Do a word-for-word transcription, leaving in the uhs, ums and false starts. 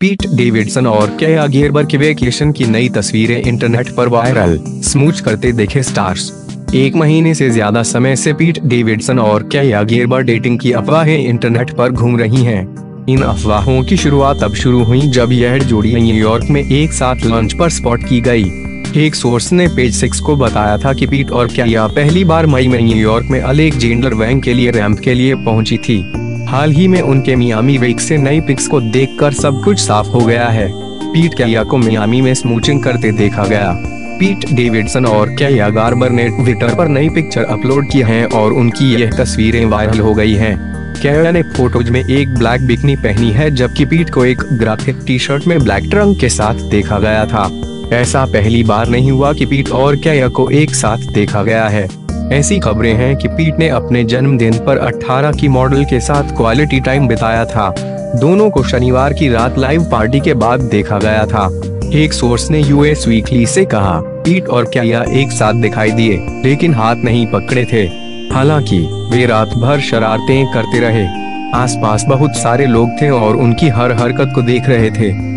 पीट डेविडसन और केया गेरबर के वेकेशन की नई तस्वीरें इंटरनेट पर वायरल, स्मूच करते दिखे स्टार्स। एक महीने से ज्यादा समय से पीट डेविडसन और केया गेरबर डेटिंग की अफवाहें इंटरनेट पर घूम रही हैं। इन अफवाहों की शुरुआत तब शुरू हुई जब यह जोड़ी न्यूयॉर्क में एक साथ लंच पर स्पॉट की गई। एक सोर्स ने पेज सिक्स को बताया था कि पीट और केया पहली बार मई में न्यूयॉर्क में अलेक्जेंडर वैंग के लिए रैंप के लिए पहुंची थी। हाल ही में उनके मियामी वेक से नई पिक्स को देखकर सब कुछ साफ हो गया है। पीट केया को मियामी में स्मूचिंग करते देखा गया। पीट डेविडसन और केया गेरबर ने ट्विटर पर नई पिक्चर अपलोड की हैं और उनकी यह तस्वीरें वायरल हो गई हैं। केया ने फोटोज में एक ब्लैक बिकनी पहनी है, जबकि पीट को एक ग्राफिक टी शर्ट में ब्लैक रंग के साथ देखा गया था। ऐसा पहली बार नहीं हुआ कि पीट और केया को एक साथ देखा गया है। ऐसी खबरें हैं कि पीट ने अपने जन्मदिन पर अठारह की मॉडल के साथ क्वालिटी टाइम बिताया था। दोनों को शनिवार की रात लाइव पार्टी के बाद देखा गया था। एक सोर्स ने यूएस वीकली से कहा, पीट और केया एक साथ दिखाई दिए, लेकिन हाथ नहीं पकड़े थे। हालांकि वे रात भर शरारतें करते रहे। आसपास बहुत सारे लोग थे और उनकी हर हरकत को देख रहे थे।